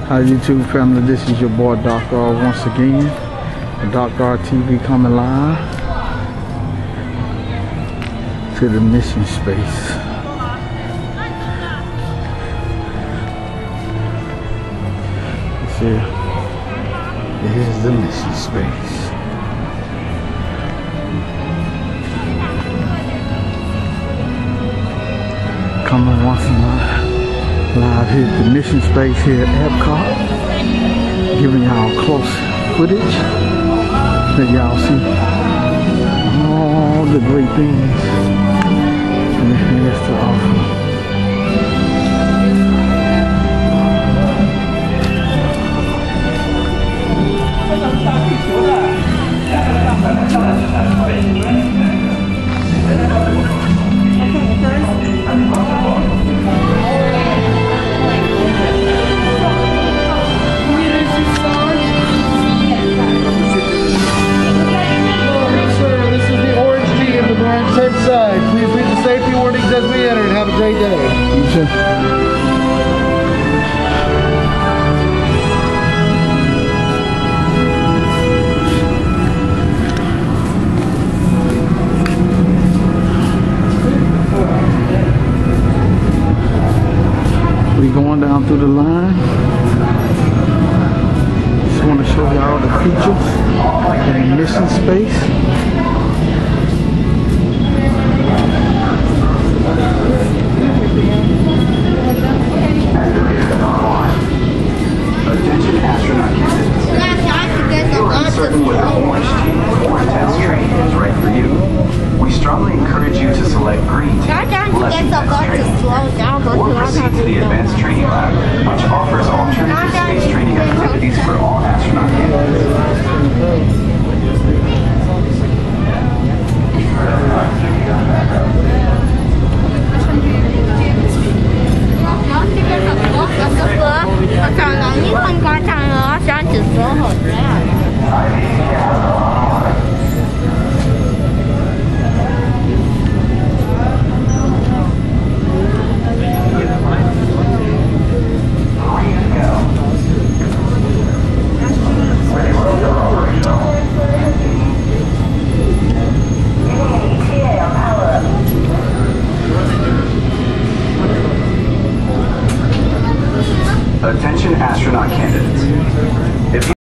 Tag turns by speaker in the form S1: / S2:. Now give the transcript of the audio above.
S1: Hi YouTube family, this is your boy Dr. R once again. Dr. R TV coming live to the mission space. See, this is the mission space. Coming once in a while. Live here at the mission space here at Epcot, giving y'all close footage that y'all see all the great things that it has to offer.
S2: Inside. Please read the safety warnings as we enter and have a great day.
S1: You too. We going down through the line. Just want to show y'all the features in the mission space.